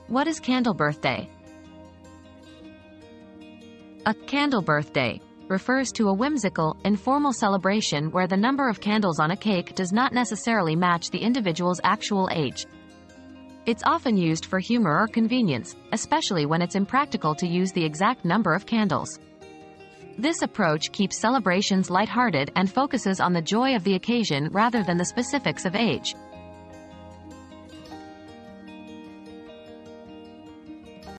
What is candle birthday? A candle birthday refers to a whimsical, informal celebration where the number of candles on a cake does not necessarily match the individual's actual age. It's often used for humor or convenience, especially when it's impractical to use the exact number of candles. This approach keeps celebrations lighthearted and focuses on the joy of the occasion rather than the specifics of age.